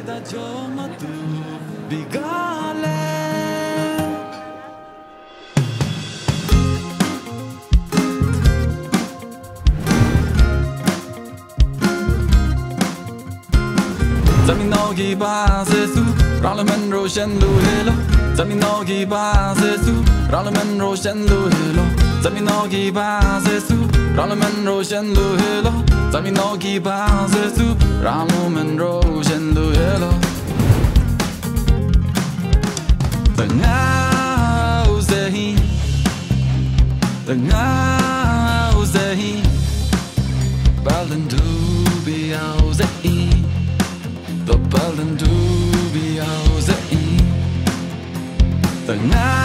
da choma tu bigale Zaminogi ba sesu Ralaman roshan lu hello Zaminogi ba sesu Ralaman roshan lu hello Zaminogi ba sesu Ralaman roshan lu hello Zaminogi ba sesu Ralaman roshan lu hello 𝐘𝐚𝐥𝐚𝐤 Baldan du bi 𝐘𝐚𝐤 The Baldan du bi 𝐘𝐚𝐤